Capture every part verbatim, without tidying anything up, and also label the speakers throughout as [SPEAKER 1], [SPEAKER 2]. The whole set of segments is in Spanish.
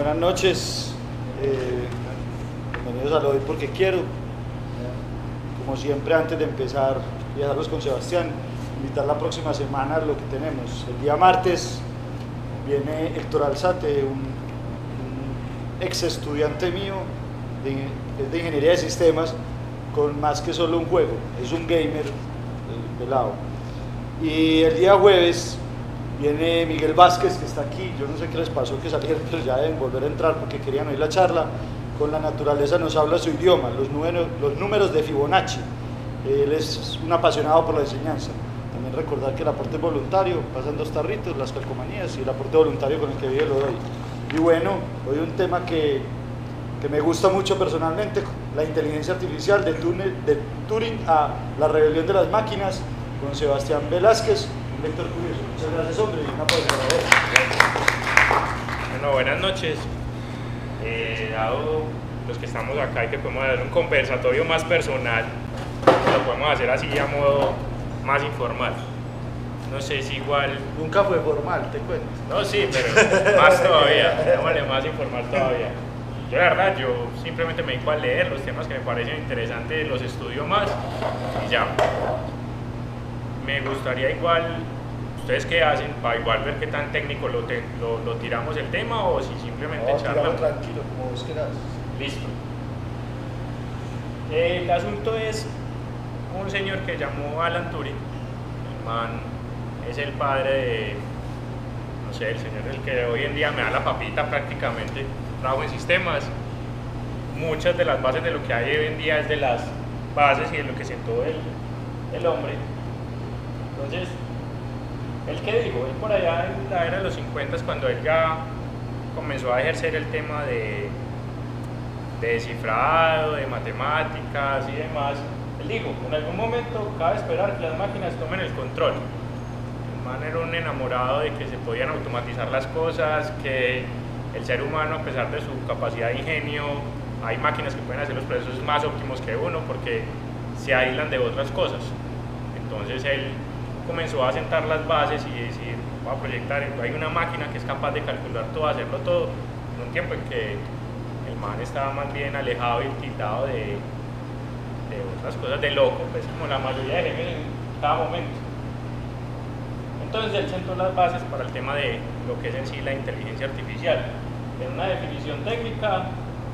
[SPEAKER 1] Buenas noches, eh, bienvenidos a Lo Doy Porque Quiero. Como siempre, antes de empezar y dejarlos con Sebastián, invitar la próxima semana a lo que tenemos. El día martes viene Héctor Alzate, un, un ex estudiante mío de, de Ingeniería de Sistemas, con más que solo un juego, es un gamer, el pelado. Y el día jueves viene Miguel Vázquez, que está aquí. Yo no sé qué les pasó que salieron, pero ya deben volver a entrar porque querían oír la charla. Con la naturaleza nos habla su idioma, los números, los números de Fibonacci. Él es un apasionado por la enseñanza. También recordar que el aporte voluntario, pasan dos tarritos, las calcomanías y el aporte voluntario con el que vive Lo Doy. Y bueno, hoy un tema que, que me gusta mucho personalmente, la inteligencia artificial, de, Turing, de Turing a la rebelión de las máquinas, con Sebastián Velázquez, un lector curioso. Muchas gracias, hombre, y un aplauso para vos.
[SPEAKER 2] Bueno, buenas noches. Eh, dado los que estamos acá y que podemos hacer un conversatorio más personal, lo podemos hacer así a modo más informal. No sé si igual...
[SPEAKER 1] Nunca fue formal, te cuento.
[SPEAKER 2] No, sí, pero más todavía, démosle más informal todavía. Yo la verdad, yo simplemente me dedico a leer los temas que me parecen interesantes, los estudio más y ya. Me gustaría igual, ¿ustedes qué hacen? Para igual ver qué tan técnico lo, te, lo, lo tiramos el tema o si simplemente
[SPEAKER 1] no,
[SPEAKER 2] charlamos.
[SPEAKER 1] Tranquilo, como vos quieras.
[SPEAKER 2] Listo. El asunto es un señor que llamó Alan Turing. El man es el padre de, no sé, el señor el que hoy en día me da la papita prácticamente. Trabajo en sistemas. Muchas de las bases de lo que hay hoy en día es de las bases y de lo que sentó el, el hombre. Entonces, ¿él qué dijo? Él por allá en la era de los cincuenta, cuando él ya comenzó a ejercer el tema de, de descifrado, de matemáticas y demás, él dijo, en algún momento cabe esperar que las máquinas tomen el control. El man era un enamorado de que se podían automatizar las cosas, que el ser humano, a pesar de su capacidad de ingenio, hay máquinas que pueden hacer los procesos más óptimos que uno porque se aíslan de otras cosas. Entonces él comenzó a sentar las bases y decir, voy a proyectar, hay una máquina que es capaz de calcular todo, hacerlo todo, en un tiempo en que el man estaba más bien alejado y quitado de, de otras cosas, de loco, pues como la mayoría de genios en cada momento. Entonces él sentó las bases para el tema de lo que es en sí la inteligencia artificial. En una definición técnica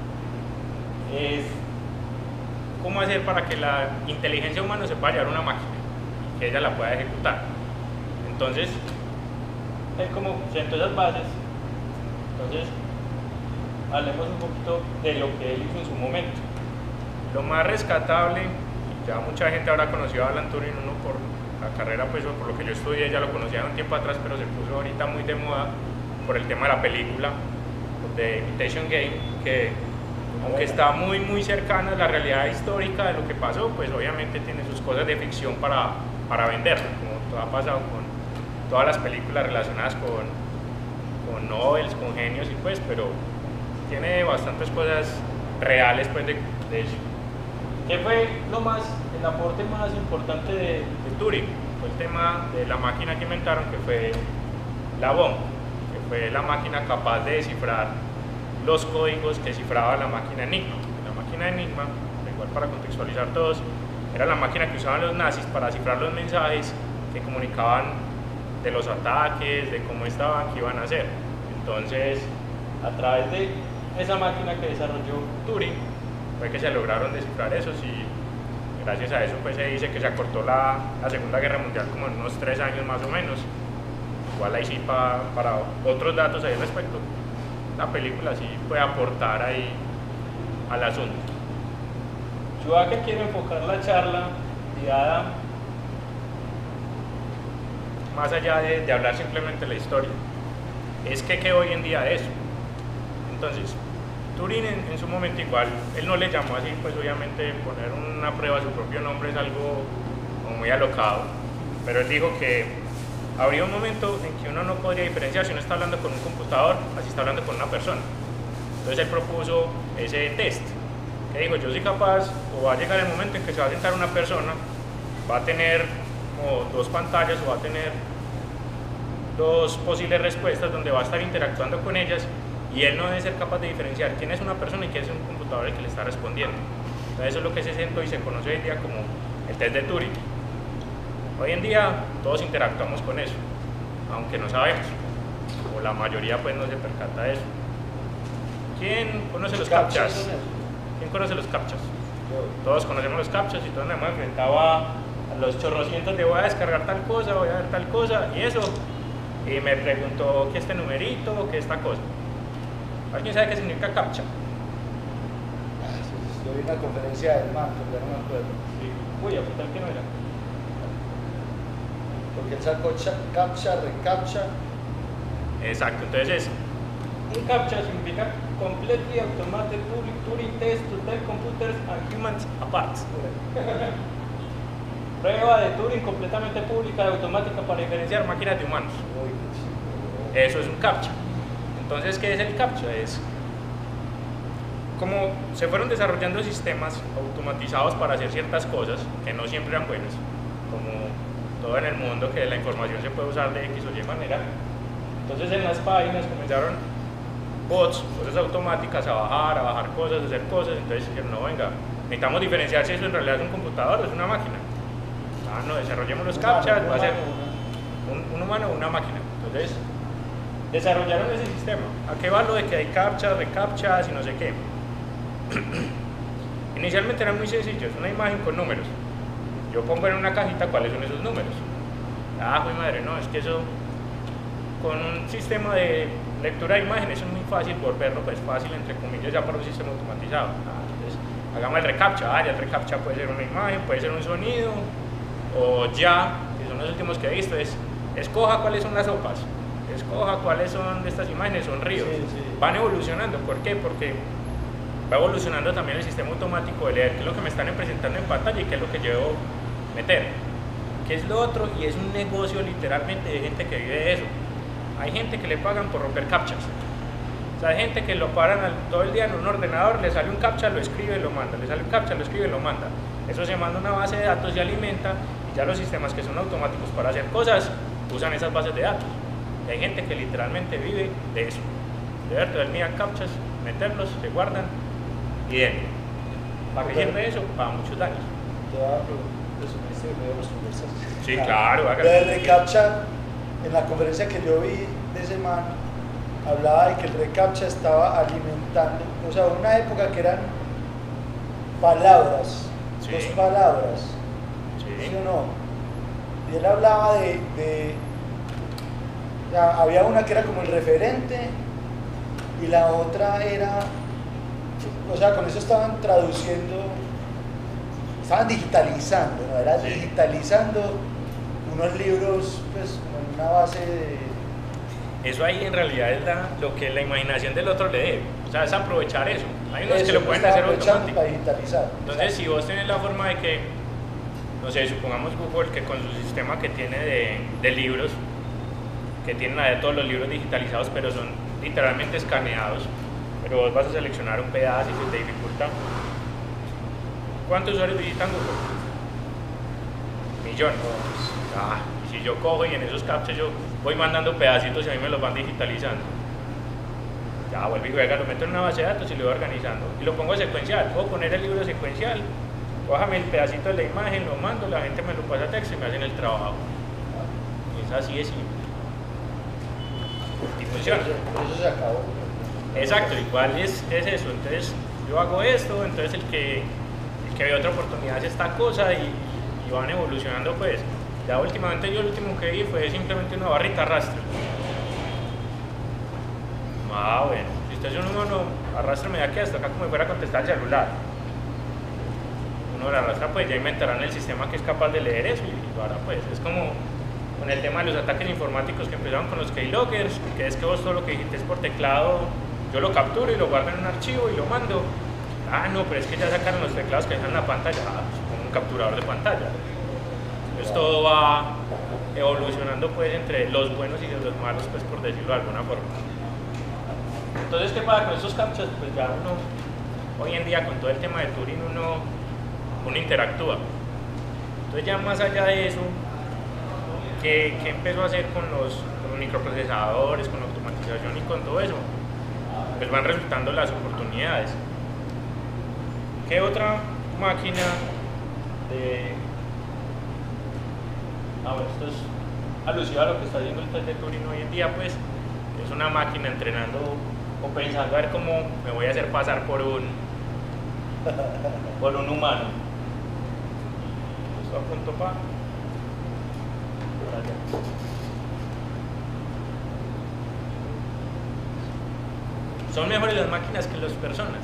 [SPEAKER 2] es cómo hacer para que la inteligencia humana se pueda llevar a una máquina, que ella la pueda ejecutar. Entonces, él como sentó esas bases, entonces hablemos un poquito de lo que él hizo en su momento. Lo más rescatable, ya mucha gente habrá conocido a Alan Turing, uno por la carrera, pues o por lo que yo estudié, ya lo conocía un tiempo atrás, pero se puso ahorita muy de moda por el tema de la película de Imitation Game, que aunque está muy muy cercana a la realidad histórica de lo que pasó, pues obviamente tiene sus cosas de ficción para para venderlo, como todo ha pasado con todas las películas relacionadas con, con Nobel, con genios y pues, pero tiene bastantes cosas reales pues de, de eso. ¿Qué fue lo más, el aporte más importante de, de Turing? Fue el tema de la máquina que inventaron, que fue la bomba, que fue la máquina capaz de descifrar los códigos que cifraba la máquina Enigma. La máquina Enigma, igual para contextualizar todos, era la máquina que usaban los nazis para cifrar los mensajes que comunicaban de los ataques, de cómo estaban, qué iban a hacer. Entonces, a través de esa máquina que desarrolló Turing, fue que se lograron descifrar esos y gracias a eso pues se dice que se acortó la, la Segunda Guerra Mundial como en unos tres años más o menos. Igual ahí sí pa, para otros datos ahí al respecto, la película sí puede aportar ahí al asunto. Yo acá quiero enfocar la charla guiada más allá de, de hablar simplemente de la historia, es que qué hoy en día es. Entonces, Turing en, en su momento igual, él no le llamó así, pues obviamente poner una prueba a su propio nombre es algo como muy alocado, pero él dijo que habría un momento en que uno no podría diferenciar si uno está hablando con un computador, así está hablando con una persona. Entonces él propuso ese test, que dijo, yo soy capaz, o va a llegar el momento en que se va a sentar una persona, va a tener como dos pantallas o va a tener dos posibles respuestas donde va a estar interactuando con ellas y él no debe ser capaz de diferenciar quién es una persona y quién es un computador el que le está respondiendo. Entonces eso es lo que se sentó y se conoce hoy en día como el test de Turing. Hoy en día todos interactuamos con eso, aunque no sabemos, o la mayoría pues no se percata de eso. ¿Quién conoce los captchas? ¿Quién conoce los captchas? Todos conocemos los captchas y todos nos hemos enfrentado a los chorrocientos de voy a descargar tal cosa, voy a ver tal cosa y eso. Y me preguntó qué es este numerito, qué es esta cosa. ¿Alguien sabe qué significa captcha?
[SPEAKER 1] Yo vi una conferencia del man, pero ya no me acuerdo.
[SPEAKER 2] Sí. Uy, apuntar que no era.
[SPEAKER 1] Porque él sacó captcha, recaptcha.
[SPEAKER 2] Exacto, entonces es un captcha significa completely automated public Turing test to tell computers and humans apart. Prueba de Turing completamente pública y automática para diferenciar máquinas de humanos. Eso es un captcha. Entonces, ¿qué es el captcha? Es como se fueron desarrollando sistemas automatizados para hacer ciertas cosas que no siempre eran buenas, como todo en el mundo, que la información se puede usar de X o Y manera. Entonces en las páginas comenzaron bots, cosas automáticas, a bajar, a bajar cosas, a hacer cosas. Entonces dijeron, no, venga, necesitamos diferenciar si eso en realidad es un computador o es una máquina. Ah, no, desarrollemos los captchas, va a ser un, un humano o una máquina. Entonces desarrollaron ese sistema. ¿A qué va lo de que hay captchas, recaptchas y no sé qué? Inicialmente era muy sencillo, es una imagen con números. Yo pongo en una cajita cuáles son esos números. Ah, joder madre, no, es que eso con un sistema de lectura de imágenes es muy fácil volverlo pues fácil entre comillas ya para un sistema automatizado. Ah, entonces hagamos el recaptcha. Ah, ya el recaptcha puede ser una imagen, puede ser un sonido, o ya, que son los últimos que he visto, es escoja cuáles son las sopas, escoja cuáles son de estas imágenes, son ríos.
[SPEAKER 1] Sí, sí.
[SPEAKER 2] Van evolucionando. ¿Por qué? Porque va evolucionando también el sistema automático de leer qué es lo que me están presentando en pantalla y qué es lo que yo debo meter, qué es lo otro, y es un negocio literalmente de gente que vive de eso. Hay gente que le pagan por romper captchas. O sea, hay gente que lo paran al, todo el día en un ordenador, le sale un captcha, lo escribe y lo manda, le sale un captcha, lo escribe y lo manda. Eso se manda a una base de datos y alimenta, y ya los sistemas que son automáticos para hacer cosas usan esas bases de datos. Y hay gente que literalmente vive de eso, de ver todo el día captchas, meterlos, se guardan y dentro. ¿Para qué sirve eso? Para muchos daños.
[SPEAKER 1] Te va a resumir medio los conversaciones.
[SPEAKER 2] Sí, claro, hágalo.
[SPEAKER 1] Lo del recaptcha, en la conferencia que yo vi de ese man, hablaba de que el recaptcha estaba alimentando, o sea, una época que eran palabras,
[SPEAKER 2] Sí.
[SPEAKER 1] dos palabras,
[SPEAKER 2] Sí.
[SPEAKER 1] ¿sí o no? Y él hablaba de, de o sea, había una que era como el referente y la otra era, o sea, con eso estaban traduciendo, estaban digitalizando, ¿no? Era
[SPEAKER 2] Sí.
[SPEAKER 1] digitalizando unos libros, pues, como en una base de...
[SPEAKER 2] Eso ahí en realidad es la, lo que la imaginación del otro le dé. O sea, es aprovechar eso. Hay unos que lo pueden
[SPEAKER 1] estaba
[SPEAKER 2] hacer
[SPEAKER 1] aprovechando
[SPEAKER 2] automático.
[SPEAKER 1] para digitalizar.
[SPEAKER 2] Entonces, si vos tenés la forma de que, no sé, supongamos Google, que con su sistema que tiene de, de libros, que tienen de todos los libros digitalizados, pero son literalmente escaneados, pero vos vas a seleccionar un pedazo y se te dificulta. ¿Cuántos usuarios visitan Google? Millones. Ah, y si yo cojo y en esos captchas yo voy mandando pedacitos y a mí me los van digitalizando. Ya vuelvo y juega, lo meto en una base de datos y lo voy organizando. Y lo pongo secuencial. Puedo poner el libro secuencial. Bájame el pedacito de la imagen, lo mando, la gente me lo pasa a texto y me hacen el trabajo. Y es así de simple. Y funciona.
[SPEAKER 1] Eso se acabó.
[SPEAKER 2] Exacto, igual es, es eso. Entonces yo hago esto, entonces el que, el que ve otra oportunidad hace esta cosa y, y van evolucionando pues. Ya últimamente yo el último que vi fue simplemente una barrita arrastre. Ah, bueno, si usted es un humano, arrástrame de aquí hasta acá como si fuera a contestar el celular. Uno lo arrastra, pues ya inventarán el sistema que es capaz de leer eso y lo hará pues. Es como con el tema de los ataques informáticos que empezaron con los keyloggers, que es que vos todo lo que dijiste es por teclado, yo lo capturo y lo guardo en un archivo y lo mando. Ah, no, pero es que ya sacaron los teclados que dejan en la pantalla, ah, pues como un capturador de pantalla. Entonces todo va evolucionando pues entre los buenos y los malos, pues por decirlo de alguna forma. Entonces, ¿qué pasa con estos captchas? Pues ya uno, hoy en día con todo el tema de Turing, uno, uno interactúa. Entonces ya más allá de eso, ¿qué, qué empezó a hacer con los, con los microprocesadores, con la automatización y con todo eso? pues van resultando las oportunidades. ¿Qué otra máquina de... Ah, bueno, esto es alusivo a lo que está haciendo el test de Turing hoy en día, pues es una máquina entrenando o pensando a ver cómo me voy a hacer pasar por un por un humano. Esto apunto para por allá. Son mejores las máquinas que las personas.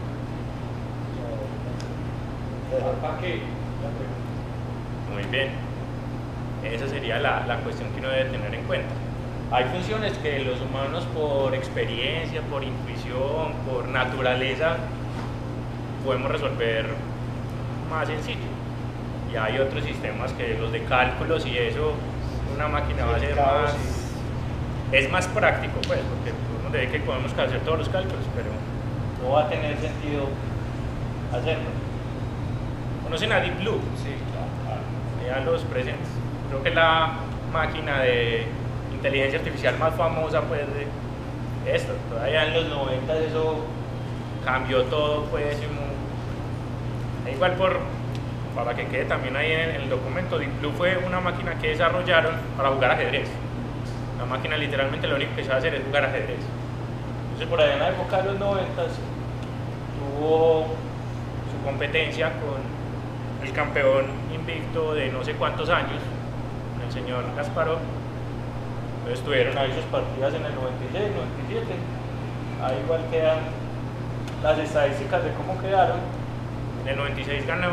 [SPEAKER 2] ¿Para qué? Muy bien. Esa sería la, la cuestión que uno debe tener en cuenta. Hay funciones que los humanos, por experiencia, por intuición, por naturaleza, podemos resolver más sencillo. Y hay otros sistemas que los de cálculos y eso, una máquina va a ser más... Es más práctico, pues, porque uno debe que podemos hacer todos los cálculos, pero no va a tener sentido hacerlo. ¿Conocen a Deep Blue? Sí, claro. Ya los presentes. Creo que es la máquina de inteligencia artificial más famosa, pues, de esto. Todavía en los noventa eso cambió todo, pues, y igual por, para que quede también ahí en el documento, Deep Blue fue una máquina que desarrollaron para jugar ajedrez. La máquina literalmente lo único que sabe hacer es jugar ajedrez. Entonces, por allá en la época de los noventa tuvo su competencia con el campeón invicto de no sé cuántos años, el señor Kasparov. Entonces tuvieron ahí sus partidas en el noventa y seis, noventa y siete. Ahí igual quedan las estadísticas de cómo quedaron. En el noventa y seis ganó,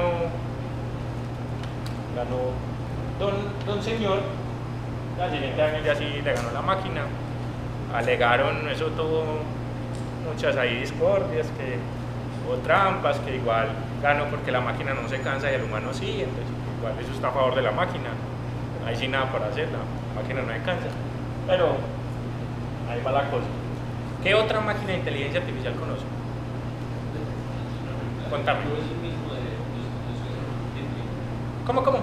[SPEAKER 2] ganó don, don señor. Al siguiente año ya sí le ganó la máquina. Alegaron, eso tuvo muchas ahí discordias, que o trampas, que igual ganó porque la máquina no se cansa y el humano sí, entonces igual eso está a favor de la máquina. Ahí sí nada para hacer, la máquina no se cansa. Pero ahí va la cosa. ¿Qué otra máquina de inteligencia artificial conoce? Contame. ¿Cómo, cómo?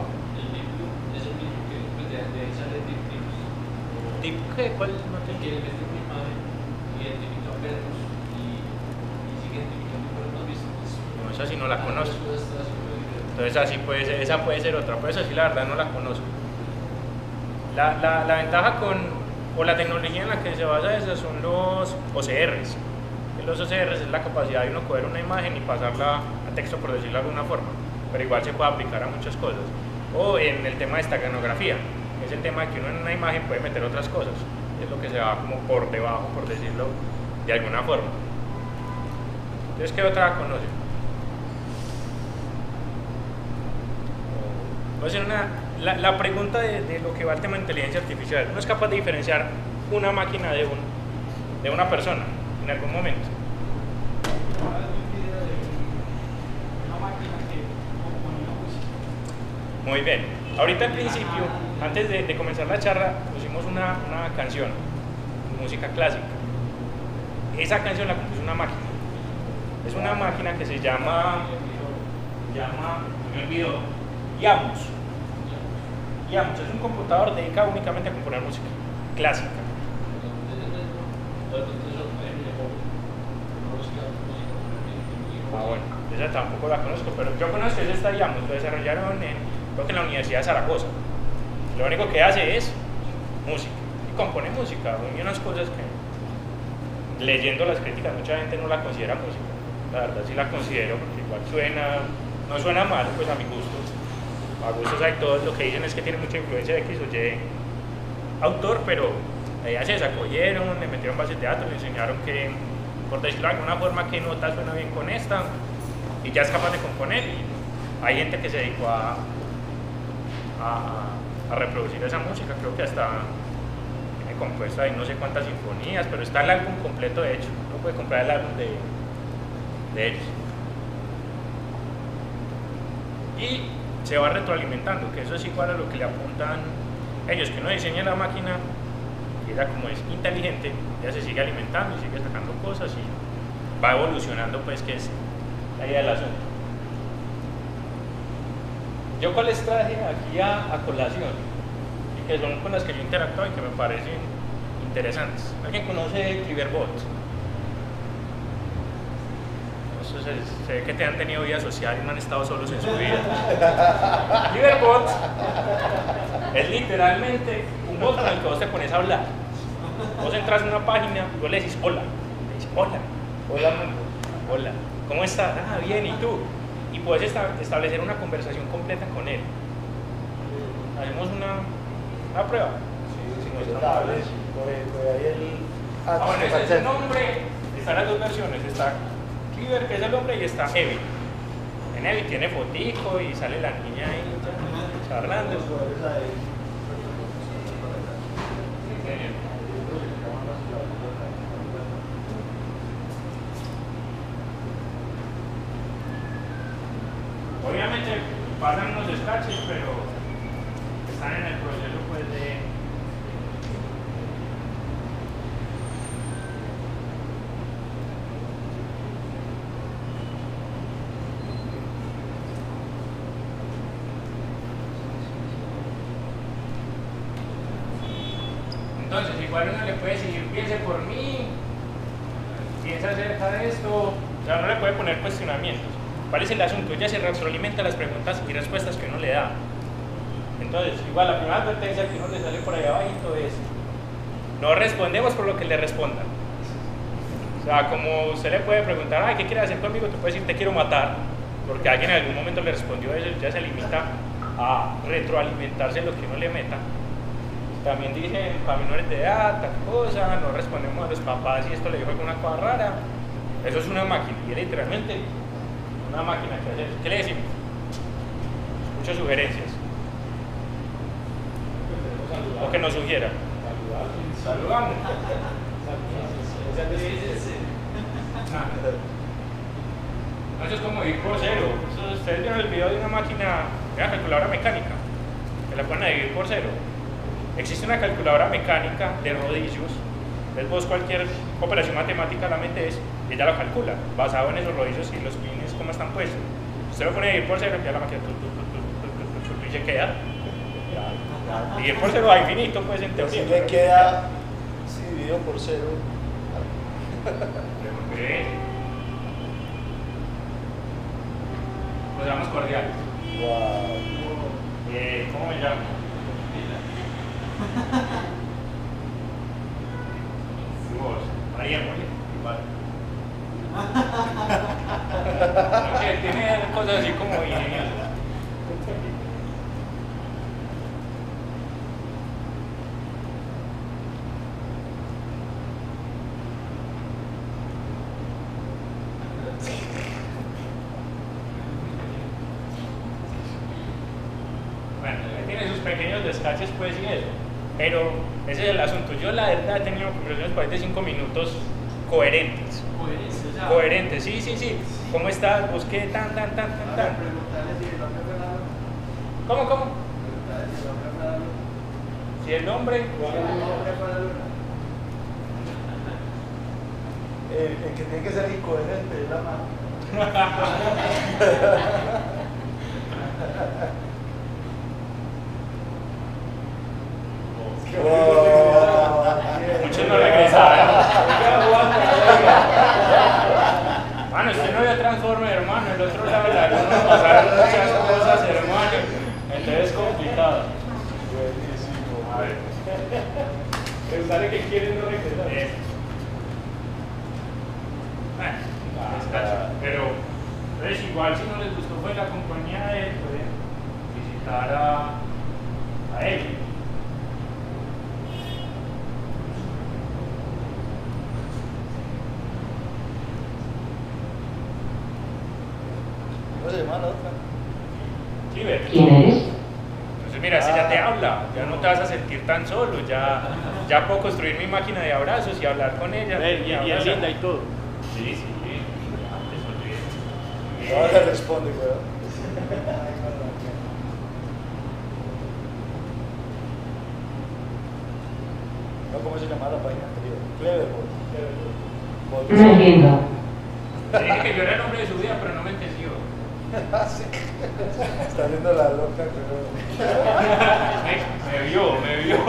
[SPEAKER 2] ¿Deep qué? ¿Cuál? No te entiendo.
[SPEAKER 3] Identifica perros y, y sigue identificando perros no vistos.
[SPEAKER 2] No, esa sí no la conozco. Entonces así puede ser, esa puede ser otra, pues así la verdad no la conozco. La, la, la ventaja con, o la tecnología en la que se basa esa son los O C Rs. Los O C Rs es la capacidad de uno coger una imagen y pasarla a texto, por decirlo de alguna forma, pero igual se puede aplicar a muchas cosas. O en el tema de esteganografía, es el tema de que uno en una imagen puede meter otras cosas, es lo que se va como por debajo, por decirlo de alguna forma. Entonces, ¿qué otra conocen? Voy a hacer una, la, la pregunta de, de lo que va al tema de inteligencia artificial. ¿Uno es capaz de diferenciar una máquina de, un, de una persona en algún momento? Muy bien. Ahorita al principio, antes de, de comenzar la charla, pusimos una, una canción, música clásica. Esa canción la compuso una máquina. Es una máquina que se llama, llama, me olvidó, Yamus. Yamus es un computador dedicado únicamente a componer música clásica. Ah, bueno, esa tampoco la conozco, pero yo conozco es esta Yamus, lo desarrollaron en, creo que en la Universidad de Zaragoza. Lo único que hace es música, y compone música, y unas cosas que, leyendo las críticas, mucha gente no la considera música. La verdad sí la considero, porque igual suena, no suena mal, pues a mi gusto. A gustos hay todos, lo que dicen es que tiene mucha influencia de X o Y autor, pero ellas se sacudieron, le metieron bases de datos, le enseñaron que, por decirlo de alguna forma, qué nota suena bien con esta, y ya es capaz de componer. Y hay gente que se dedicó a, a, a reproducir esa música, creo que hasta tiene compuesta ahí no sé cuántas sinfonías, pero está el álbum completo de hecho, uno puede comprar el álbum de, de ellos. Y se va retroalimentando, que eso es igual a lo que le apuntan ellos, que uno diseña la máquina y ella, como es inteligente, ya se sigue alimentando y sigue sacando cosas y va evolucionando, pues, que es la idea del asunto. Yo cuáles traje aquí a, a colación y que son con las que yo interactúo y que me parecen interesantes. ¿Alguien conoce Cleverbot? eso se, se ve que te han tenido vida social y no han estado solos en su vida. Cleverbot es literalmente un bot con el que vos te pones a hablar. Vos entras en una página, vos le decís hola, le dices hola,
[SPEAKER 1] Hola, mundo.
[SPEAKER 2] hola, ¿cómo estás? Ah, bien, ¿y tú? Y puedes esta establecer una conversación completa con él. Hacemos una, una prueba.
[SPEAKER 1] Sí, sí,
[SPEAKER 2] Muestra
[SPEAKER 1] que
[SPEAKER 2] una
[SPEAKER 1] tal,
[SPEAKER 2] prueba.
[SPEAKER 1] sí, coge- coge ahí el...
[SPEAKER 2] Ah, bueno,
[SPEAKER 1] que
[SPEAKER 2] ese es
[SPEAKER 1] falta-
[SPEAKER 2] el nombre. Están las dos versiones. Está Cleaver, que es el hombre, y está Evi. En Evi tiene fotico y sale la niña ahí ya, charlando.
[SPEAKER 1] Los jugadores ahí.
[SPEAKER 2] Obviamente pasan unos scratches, pero están en el proceso pues de... Entonces, igual uno le puede decir, piense por mí, piensa acerca de esto, o sea, uno le puede poner cuestionamientos. ¿Cuál es el asunto? Ella se retroalimenta las preguntas y respuestas que uno le da. Entonces, igual la primera advertencia que uno le sale por ahí abajo es, no respondemos por lo que le respondan. O sea, como usted le puede preguntar, ay, ¿qué quiere hacer conmigo? Tú puedes decir, te quiero matar, porque alguien en algún momento le respondió eso, ya se limita a retroalimentarse lo que uno le meta. También dicen, para menores de edad, tal cosa, no respondemos a los papás y esto le dijo alguna cosa rara. Eso es una máquina, y es literalmente una máquina que hace. ¿Qué le decimos? Muchas sugerencias. O que nos sugiera. Saludamos. Ah. Eso es como dividir por cero. Eso, ustedes vieron el video de una máquina, una calculadora mecánica, que la ponen a dividir por cero. Existe una calculadora mecánica de rodillos, entonces vos cualquier operación matemática la metes y ella lo calcula, basado en esos rodillos y los pines cómo están puestos. Usted lo pone a dividir por cero y ya la máquina tu, tu, tu, tu, tu, tu, tu, y se queda. Dividir por cero a infinito, pues en teoría.
[SPEAKER 1] Si le queda, si dividido por cero.
[SPEAKER 2] Okay. Pues damos cordiales.
[SPEAKER 1] Wow.
[SPEAKER 2] Eh, ¿Cómo me llamo? Vos, María Moria, igual. No sé, tiene cosas así como ingeniosas. Bueno, tiene sus pequeños descaches, pues, y eso. Pero ese es el asunto. Yo, la verdad, he tenido conversaciones por ahí de cinco minutos coherentes.
[SPEAKER 3] Coherentes, ya.
[SPEAKER 2] Coherentes, sí, sí, sí. ¿Cómo estás? ¿Vos qué? Tan, tan, tan, tan, tan.
[SPEAKER 3] Preguntarle si el hombre fue la luna.
[SPEAKER 2] ¿Cómo, cómo?
[SPEAKER 3] Preguntarle si el hombre fue la luna.
[SPEAKER 2] Si el nombre...
[SPEAKER 3] Si el hombre fue la luna.
[SPEAKER 1] El, el que tiene que ser incoherente es la mano.
[SPEAKER 2] Muchos no regresaron. Mano, usted no vio Transformer, hermano. El otro lado de la luna pasaron muchas cosas, hermano. Entonces es complicado.
[SPEAKER 1] Buenísimo.
[SPEAKER 2] A ver. Preguntarle qué quieren no regresar. Eh. Bueno, descacho. Pero, entonces igual si no les gustó fue la compañía de él, pueden visitar a, a él.
[SPEAKER 1] ¿Cómo se llama la otra?
[SPEAKER 2] Cleaver.
[SPEAKER 4] ¿Quién eres?
[SPEAKER 2] Entonces mira, si ya te habla, ya no te vas a sentir tan solo, ya, ya puedo construir mi máquina de abrazos y hablar con ella.
[SPEAKER 5] Ven, y, y es linda y todo.
[SPEAKER 2] Sí, sí, ya, te
[SPEAKER 1] No
[SPEAKER 2] sonríe.
[SPEAKER 1] le responde, weón. No, ¿cómo se llama la página anterior? Cleverbot. Cleverbot.
[SPEAKER 4] No entiendo.
[SPEAKER 2] Le dije que yo era el hombre de su vida, pero no me entendió.
[SPEAKER 1] Sí. Está viendo la loca, pero...
[SPEAKER 2] Me, me vio, me vio.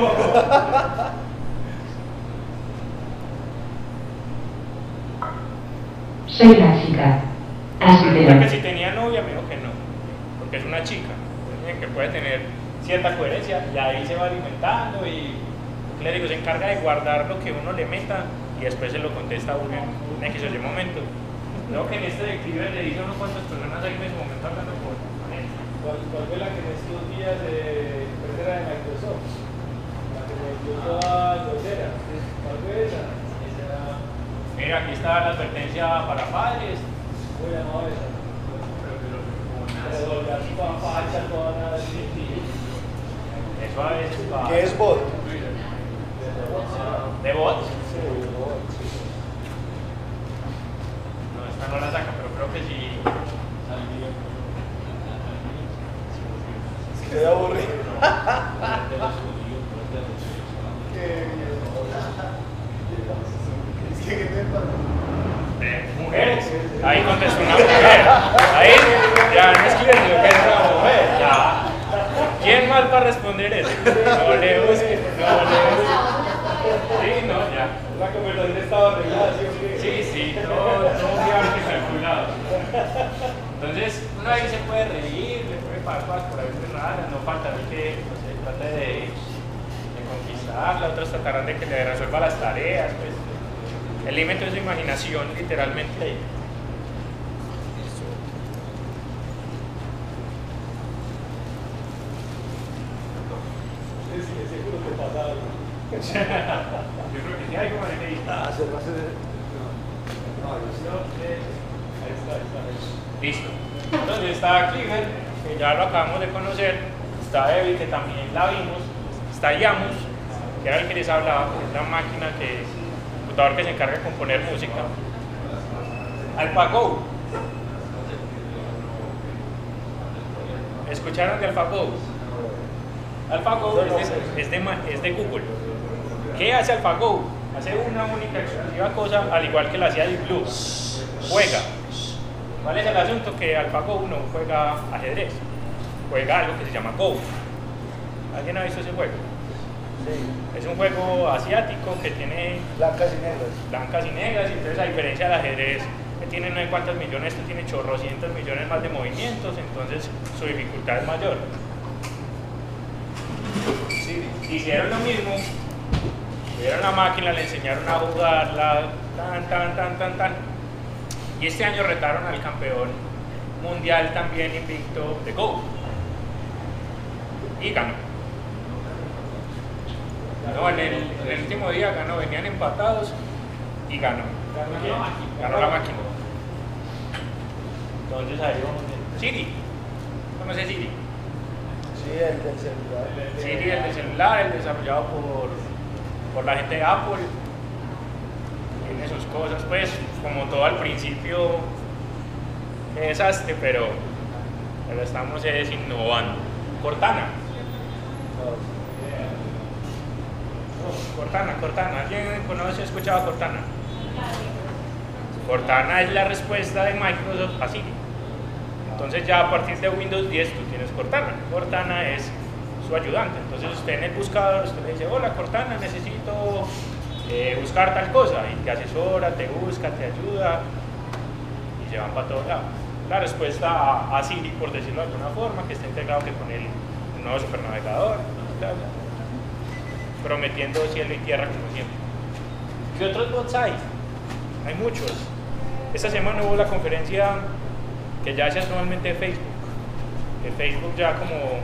[SPEAKER 4] Soy la chica.
[SPEAKER 2] Resulta que si tenía novia me dijo que no, porque es una chica, que puede tener cierta coherencia y ahí se va alimentando y le digo, se encarga de guardar lo que uno le meta y después se lo contesta a uno en X o Y momento. Creo que en este declive le dice a uno cuántas personas hay en ese momento hablando con él.
[SPEAKER 4] ¿Cuál, ¿Cuál fue la que en estos días de empresa de Microsoft? La que me dio a Losera. ¿Cuál fue esa? Esa era...
[SPEAKER 2] Mira, aquí está la advertencia para padres.
[SPEAKER 4] ¿Cómo llamaba esa? Pero la papacha toda nada así.
[SPEAKER 2] Eso a veces para...
[SPEAKER 1] ¿Qué es bot?
[SPEAKER 2] ¿De bots?
[SPEAKER 1] Sí, bot, sí.
[SPEAKER 2] No, esta no la saca, pero creo que sí.
[SPEAKER 1] Qué aburrido. ¿Qué te pasa?
[SPEAKER 2] Eh, mujeres. Ahí contestó una mujer. Ahí ya no es que sino que es una mujer. Ya. ¿Quién más va a responder eso? No le busques, no le busques. Sí, no, ya.
[SPEAKER 4] La conversación estaba arreglada, ¿sí o qué?
[SPEAKER 2] Sí, sí, no, no fiable calculado. Entonces, uno ahí se puede reír, le puede pasar cosas por ahí muy raras, no falta de que no se trate de, de conquistarla, otros tratarán de que le resuelva las tareas, pues el límite de su imaginación, literalmente.
[SPEAKER 4] Sí, sí, seguro que pasa algo.
[SPEAKER 2] Yo creo que sí hay como le
[SPEAKER 1] Ah, se va a hacer.
[SPEAKER 4] Ahí está, ahí está.
[SPEAKER 2] Listo. Entonces está Clifford, que ya lo acabamos de conocer, está Debbie, que también la vimos, está Yamus, que era el que les hablaba, que es la máquina que, el computador que se encarga de componer música. AlphaGo. ¿Escucharon de AlphaGo? AlphaGo es de, es, de, es de Google. ¿Qué hace AlphaGo? Hace una única exclusiva cosa, al igual que la hacía Deep Blue. Juega. ¿Cuál es el asunto? Que AlphaGo no juega ajedrez, juega algo que se llama Go. ¿Alguien ha visto ese juego?
[SPEAKER 1] Sí.
[SPEAKER 2] Es un juego asiático que tiene
[SPEAKER 1] Blancas y negras.
[SPEAKER 2] blancas y negras, y entonces a diferencia del ajedrez, que tiene no sé cuántos millones, esto tiene chorrocientos millones más de movimientos, entonces su dificultad es mayor. Sí, hicieron lo mismo, tuvieron la máquina, le enseñaron a jugarla, tan, tan, tan, tan, tan. Y este año retaron al campeón mundial también invicto de Go. Y ganó. No, en el, en el último día ganó, venían empatados y ganó. Ganó la máquina. Entonces ahí vamos. Siri. ¿Conoce Siri?
[SPEAKER 1] Sí, el del celular.
[SPEAKER 2] Siri, el de celular, el desarrollado por, por la gente de Apple. Tiene sus cosas, pues, como todo al principio, qué desastre, pero, pero estamos es, innovando. Cortana. Cortana, Cortana. ¿Alguien conoce o ha escuchado a Cortana? Cortana es la respuesta de Microsoft a Siri. Entonces ya a partir de Windows diez tú tienes Cortana. Cortana es su ayudante. Entonces usted en el buscador, usted le dice, hola Cortana, necesito eh, buscar tal cosa. Y te asesora, te busca, te ayuda y se van para todos lados. La respuesta a, a Siri, por decirlo de alguna forma, que está integrado que con el nuevo supernavegador, bla, bla. Prometiendo cielo y tierra como siempre. ¿Qué otros bots hay? Hay muchos. Esta semana hubo la conferencia que ya se hace anualmente de Facebook. Que Facebook ya como,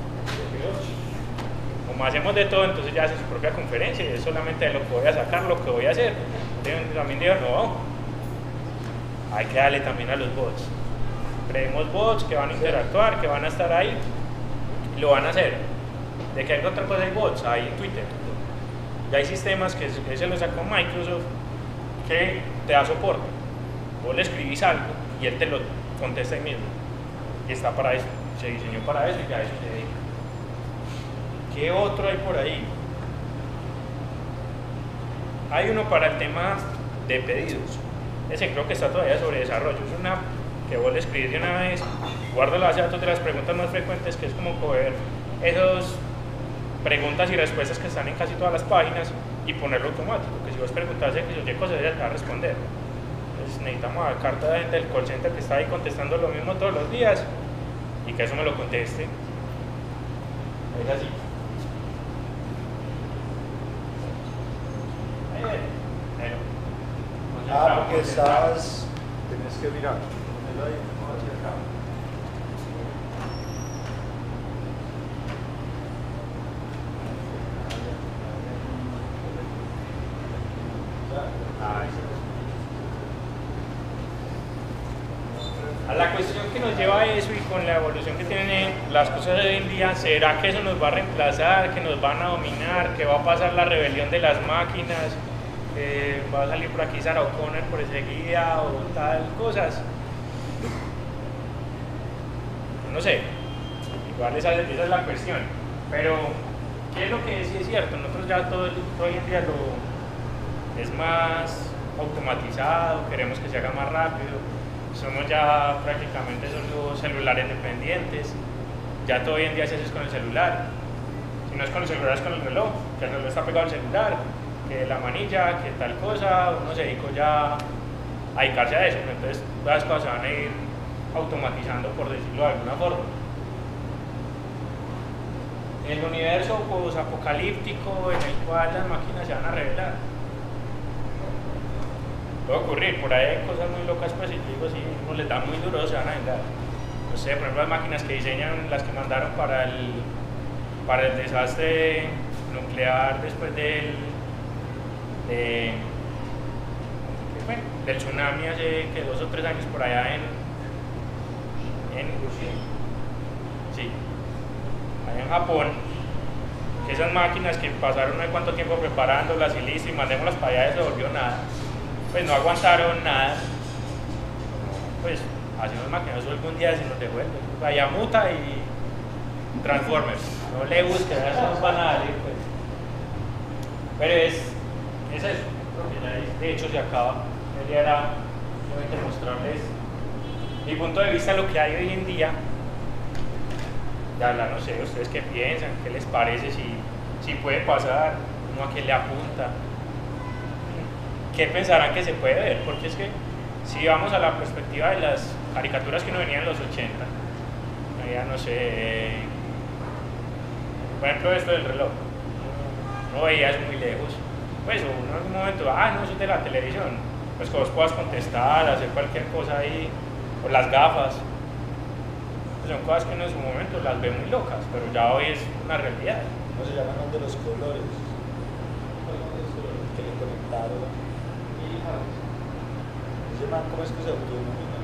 [SPEAKER 2] como hacemos de todo, entonces ya hace su propia conferencia y es solamente de lo que voy a sacar, lo que voy a hacer. También digo, no, hay que darle también a los bots. Creemos bots que van a interactuar, que van a estar ahí, y lo van a hacer. ¿De qué hay otra cosa? Hay bots, hay Twitter. Ya hay sistemas que se lo sacó Microsoft que te da soporte. Vos le escribís algo y él te lo contesta ahí mismo. Y está para eso. Se diseñó para eso y ya eso se dedica. ¿Qué otro hay por ahí? Hay uno para el tema de pedidos. Ese creo que está todavía sobre desarrollo. Es una que vos le escribís de una vez, guarda la base de datos de las preguntas más frecuentes, que es como coger esos preguntas y respuestas que están en casi todas las páginas y ponerlo automático, que si vos preguntas X o Y cosas, ella te va a responder. pues necesitamos a carta de gente del call center que está ahí contestando lo mismo todos los días y que eso me lo conteste. Es así. Ahí viene. Bueno,
[SPEAKER 1] Ah, porque
[SPEAKER 2] concentrado.
[SPEAKER 1] estás. Tienes que mirar. Ponelo ahí, no hacia acá.
[SPEAKER 2] Ay. A la cuestión que nos lleva a eso y con la evolución que tienen las cosas de hoy en día, ¿será que eso nos va a reemplazar, que nos van a dominar, que va a pasar la rebelión de las máquinas, que va a salir por aquí Sarah O'Connor por ese guía o tal cosas? No sé, igual esa, esa es la cuestión, pero ¿qué es lo que sí es cierto? Nosotros ya todo, todo hoy en día lo, es más automatizado, queremos que se haga más rápido, somos ya prácticamente solo celulares dependientes, ya todo hoy en día se hace con el celular, si no es con el celular es con el reloj, que el reloj está pegado al celular, que la manilla, que tal cosa, uno se dedicó ya a dedicarse a eso, entonces todas las cosas se van a ir automatizando, por decirlo de alguna forma. En el universo posapocalíptico en el cual las máquinas se van a revelar, puede ocurrir, por ahí hay cosas muy locas, pues, y digo, si uno les da muy duro, se van a vengar. No sé, por ejemplo, las máquinas que diseñan, las que mandaron para el, para el desastre nuclear después del, de, bueno, del tsunami hace que dos o tres años por allá en, en Rusia, sí, allá en Japón, que esas máquinas que pasaron no sé cuánto tiempo preparándolas y listo, y mandémoslas para allá, y se volvió nada. Pues no aguantaron nada, pues así unas máquinas, eso algún día se nos devuelve, vaya muta y Transformers, no le busquen, eso nos van a dar, pues. Pero es, es eso, porque ya de hecho se acaba, la idea era simplemente mostrarles mi punto de vista de lo que hay hoy en día, ya la, no sé, ustedes qué piensan, qué les parece, si, si puede pasar, uno a qué le apunta. ¿Qué pensarán que se puede ver? Porque es que si vamos a la perspectiva de las caricaturas que uno venía en los ochenta, ya no sé, por ejemplo esto del reloj, no veía eso muy lejos, pues uno en algún momento, ah no, eso es de la televisión, pues que vos puedas contestar, hacer cualquier cosa ahí, o las gafas, pues son cosas que uno en su momento las ve muy locas, pero ya hoy es una realidad.
[SPEAKER 1] ¿Cómo se llaman los de los colores? Que le conectaron. Ese man, ¿cómo es que se autodenomina?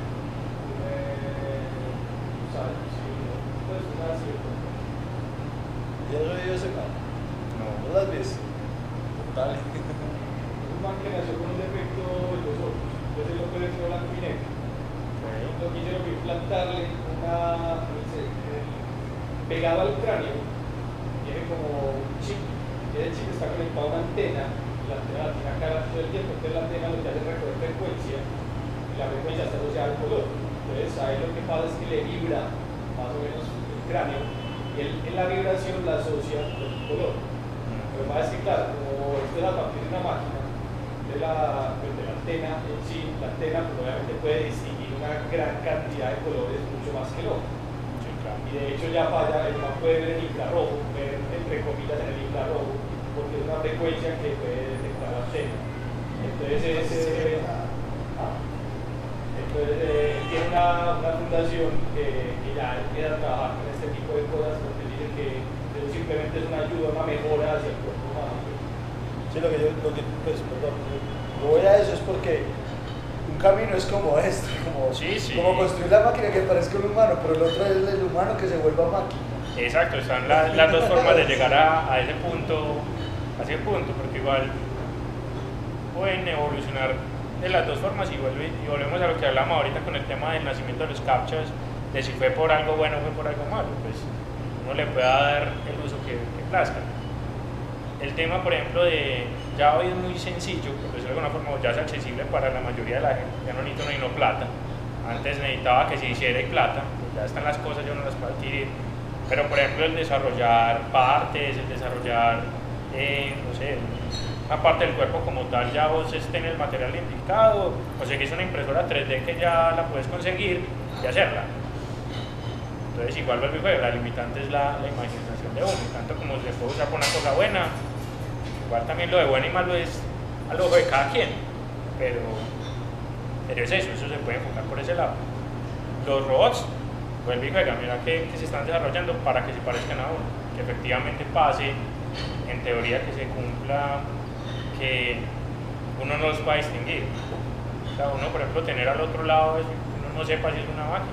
[SPEAKER 1] ¿Ya has oído ese man?
[SPEAKER 2] No.
[SPEAKER 1] ¿No lo has visto? Total.
[SPEAKER 4] Un man que nació con un defecto en los ojos, entonces lo puede ser blanco y negro. Lo que hicieron fue implantarle una, no sé, pegado al cráneo, tiene como un chip, y ese chip está conectado a una antena, y la antena la tiene acá todo el tiempo, entonces la antena lo que hace es recoger frecuencia, y la frecuencia está asociada al color. Entonces ahí lo que pasa es que le vibra más o menos el cráneo, y él en la vibración la asocia con el color. Lo que pasa es que claro, como esto es a partir de una máquina, de la, pues de la antena en sí, la antena pues obviamente puede distinguir una gran cantidad de colores mucho más que el ojo.
[SPEAKER 2] Sí, claro.
[SPEAKER 4] Y de hecho ya falla, el man puede ver el infrarrojo, ver entre comillas en el infrarrojo, porque es una frecuencia que puede detectar la antena. Entonces es, eh, ah, entonces eh, tiene una, una fundación que, que ya empieza a trabajar con este tipo de cosas, porque dicen que eso simplemente es una ayuda, una mejora hacia el cuerpo humano.
[SPEAKER 1] Sí, lo que yo, lo que, pues, perdón, yo voy a eso es porque un camino es como este, como,
[SPEAKER 2] Sí, sí.
[SPEAKER 1] como construir la máquina que parezca un humano, pero el otro es el humano que se vuelva máquina.
[SPEAKER 2] Exacto, están las, las dos formas de llegar a, a ese punto, a ese punto, porque igual pueden evolucionar de las dos formas y, vuelve, y volvemos a lo que hablamos ahorita con el tema del nacimiento de los captchas, de si fue por algo bueno o fue por algo malo, pues uno le puede dar el uso que, que plazca. El tema, por ejemplo, de ya hoy es muy sencillo, por decirlo de alguna forma, ya es accesible para la mayoría de la gente, ya no necesito no plata. Antes necesitaba que se hiciera y plata, pues ya están las cosas, yo no las puedo adquirir. Pero, por ejemplo, el desarrollar partes, el desarrollar eh, no sé, una parte del cuerpo como tal, ya vos estés en el material indicado, conseguís una impresora tres D que ya la puedes conseguir y hacerla. Entonces igual vuelve y juega, la limitante es la, la imaginación de uno, tanto como se puede usar para una cosa buena, igual también lo de bueno y malo es al ojo de cada quien, pero, pero es eso, eso se puede enfocar por ese lado. Los robots, vuelve y juega, mira que, que se están desarrollando para que se parezcan a uno, que efectivamente pase, en teoría que se cumpla, que uno no los va a distinguir. O sea, uno, por ejemplo, tener al otro lado, uno no sepa si es una máquina.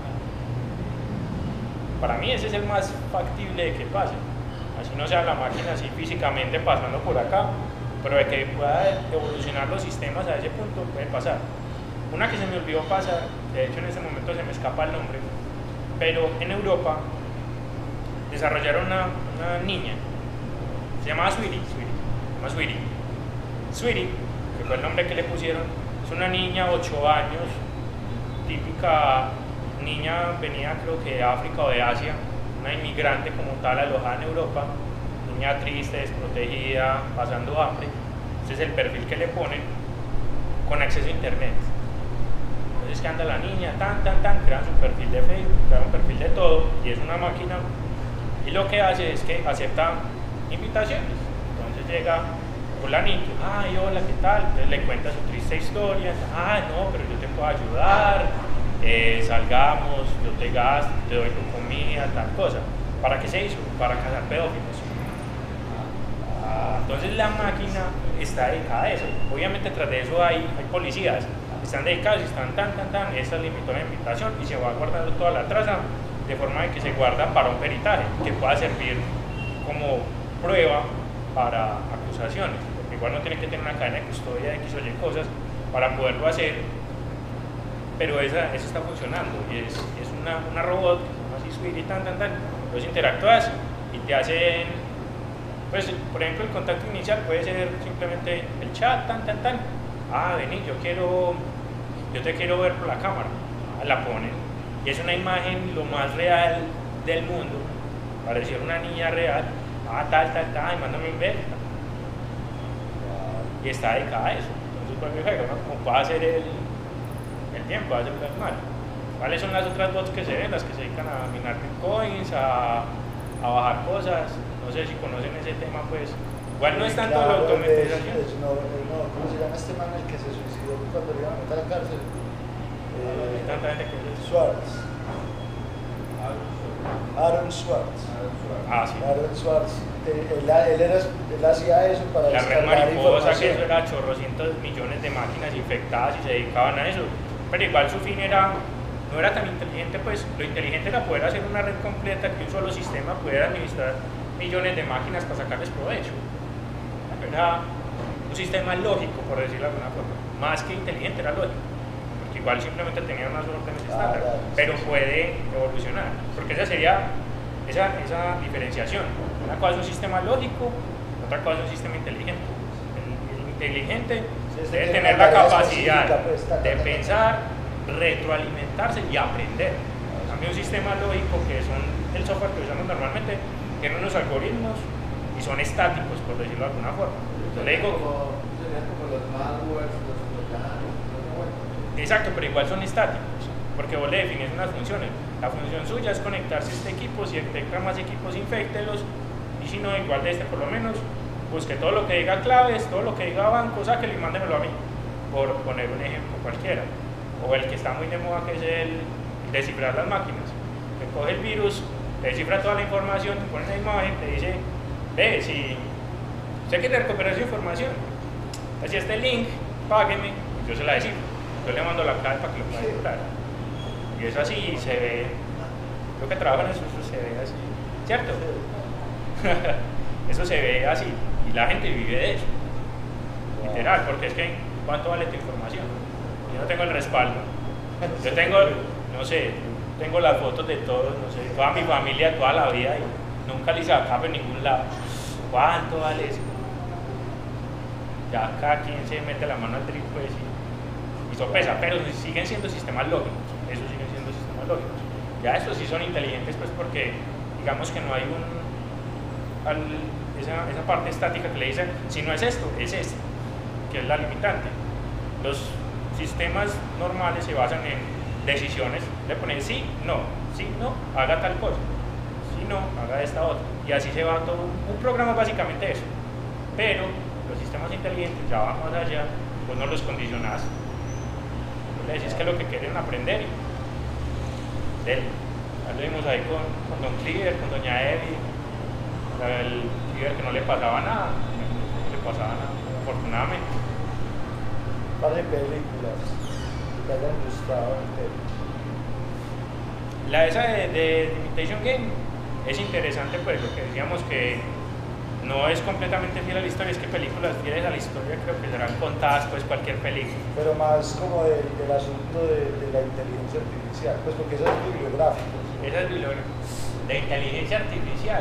[SPEAKER 2] Para mí ese es el más factible de que pase. Así no sea la máquina así físicamente pasando por acá, pero de que pueda evolucionar los sistemas a ese punto puede pasar. Una que se me olvidó pasar, de hecho en este momento se me escapa el nombre, pero en Europa desarrollaron una, una niña, se llamaba Sweetie, Sweetie, se llama Sweetie. Sweetie, que fue el nombre que le pusieron, es una niña, ocho años, típica niña, venía creo que de África o de Asia, una inmigrante como tal, alojada en Europa, niña triste, desprotegida, pasando hambre. Ese es el perfil que le ponen, con acceso a internet. Entonces que anda la niña, tan, tan, tan, crean su perfil de Facebook, crean un perfil de todo, y es una máquina, y lo que hace es que acepta invitaciones. Entonces llega fulanito, ay, hola, ¿qué tal? Entonces le cuenta su triste historia, ah, no, pero yo te puedo ayudar, eh, salgamos, yo te gasto, te doy tu comida, tal cosa. ¿Para qué se hizo? Para cazar pedófilos. Ah, entonces la máquina está dedicada a eso. Obviamente tras de eso hay, hay policías, están dedicados y están tan, tan, tan, esta limitó la invitación y se va guardando toda la traza de forma de que se guarda para un peritaje que pueda servir como prueba para acusaciones, porque igual no tiene que tener una cadena de custodia de X o Y cosas para poderlo hacer, pero esa, eso está funcionando y es, es una, una robot, así Sweetie, tan, tan, tan, los interactúas y te hacen, pues por ejemplo el contacto inicial puede ser simplemente el chat, tan, tan, tan, ah, vení, yo quiero, yo te quiero ver por la cámara, ah, la ponen y es una imagen lo más real del mundo, pareciera una niña real, ah, tal, tal, tal, y mándame un beso. Y está dedicada a eso. Entonces, ¿cuál es el juego? ¿No? Como puede hacer el, el tiempo, hacer el mal. ¿Cuáles son las otras bots que se ven? Las que se dedican a minar bitcoins, a, a bajar cosas. No sé si conocen ese tema, pues. Igual no es tanto
[SPEAKER 1] Claro,
[SPEAKER 2] la automatización.
[SPEAKER 1] es- es- no, no, ¿cómo se llama este man el que se suicidó cuando le iban a meter a la cárcel?
[SPEAKER 2] Hay
[SPEAKER 1] Eh,
[SPEAKER 2] tanta gente que es-
[SPEAKER 1] Schwartz. Aaron Schwartz.
[SPEAKER 2] Ah, sí.
[SPEAKER 1] Aaron Schwartz. Eh, Él, él, era, él hacía eso para
[SPEAKER 2] La red
[SPEAKER 1] descargar
[SPEAKER 2] mariposa, que
[SPEAKER 1] información.
[SPEAKER 2] eso era chorrocientos millones de máquinas infectadas y se dedicaban a eso. Pero igual su fin era, no era tan inteligente, pues lo inteligente era poder hacer una red completa que un solo sistema pudiera administrar millones de máquinas para sacarles provecho. Era un sistema lógico, por decirlo de alguna forma. Más que inteligente, era lógico. Porque igual simplemente tenía unas órdenes
[SPEAKER 1] Ah,
[SPEAKER 2] estándar,
[SPEAKER 1] claro,
[SPEAKER 2] pero
[SPEAKER 1] sí, sí.
[SPEAKER 2] puede evolucionar. Porque esa sería esa, esa diferenciación. Una cosa es un sistema lógico, otra cosa es un sistema inteligente. El, el inteligente
[SPEAKER 1] Sí, este
[SPEAKER 2] debe
[SPEAKER 1] tiene
[SPEAKER 2] tener
[SPEAKER 1] una
[SPEAKER 2] la
[SPEAKER 1] tarea
[SPEAKER 2] capacidad
[SPEAKER 1] específica, pues, ta, ta,
[SPEAKER 2] de
[SPEAKER 1] ta, ta.
[SPEAKER 2] pensar, retroalimentarse y aprender. También un sistema lógico, que son el software que usamos normalmente, tiene unos algoritmos y son estáticos, por decirlo de alguna forma. Yo le digo,
[SPEAKER 3] como, serían como los malwares, los troyanos, los
[SPEAKER 2] exacto, pero igual son estáticos, porque vos le defines unas funciones. La función suya es conectarse a este equipo, si detecta más equipos, inféctelos, y si no, igual de este por lo menos, busque todo lo que diga claves, todo lo que diga banco, sáquelo y mándemelo a mí, por poner un ejemplo cualquiera. O el que está muy de moda, que es el descifrar las máquinas, que coge el virus, te descifra toda la información, te pone una imagen, te dice, ve, si usted quiere recuperar su información, así este link, págueme, yo se la descifro, yo le mando la clave para que lo pueda descifrar. Y eso así se ve, lo que trabajan en eso, eso se ve así, ¿cierto? Eso se ve así, y la gente vive de eso, literal, porque es que, ¿cuánto vale tu información? Yo no tengo el respaldo, yo tengo, no sé, tengo las fotos de todos, no sé, toda mi familia, toda la vida, y nunca le hice acá en ningún lado. ¿Cuánto vale eso? Ya cada quien se mete la mano al trip, pues, y, y eso pesa, pero siguen siendo sistemas lógicos, esos siguen siendo sistemas lógicos. Ya estos sí son inteligentes, pues, porque digamos que no hay un, al, esa, esa parte estática que le dicen, si no es esto, es esto, que es la limitante. Los sistemas normales se basan en decisiones, le ponen sí, no, sí, no, haga tal cosa, sí, no, haga esta otra, y así se va todo. Un programa es básicamente eso, pero los sistemas inteligentes ya van más allá, pues no los condicionás, le decís que es lo que quieren aprender y él, ya lo vimos ahí con, con Don Cleaver, con Doña Evi, el Cleaver que no le pasaba nada, no le pasaba nada, afortunadamente.
[SPEAKER 1] Par de películas que te hayan gustado el tema.
[SPEAKER 2] La esa de, de Imitation Game es interesante, pues lo que decíamos que no es completamente fiel a la historia, es que películas fieles a la historia creo que serán contadas pues cualquier película.
[SPEAKER 1] Pero más como de, del asunto de, de la inteligencia artificial, pues porque esa es bibliográfica.
[SPEAKER 2] Esa es bibliográfica. De inteligencia artificial.